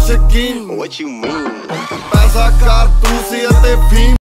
ਸ਼ਕੀਨ What you mean? ਪੈਸਾ ਕਾਰਤੂਸ ਅਤੇ ਫੀਮ